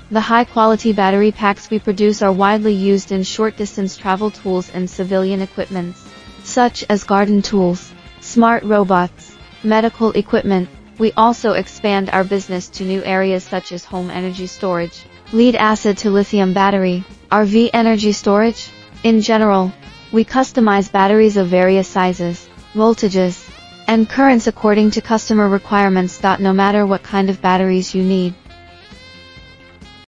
The high-quality battery packs we produce are widely used in short-distance travel tools and civilian equipments, such as garden tools, smart robots, medical equipment. We also expand our business to new areas such as home energy storage, lead-acid to lithium battery, RV energy storage. In general, we customize batteries of various sizes, voltages, and currents according to customer requirements. No matter what kind of batteries you need,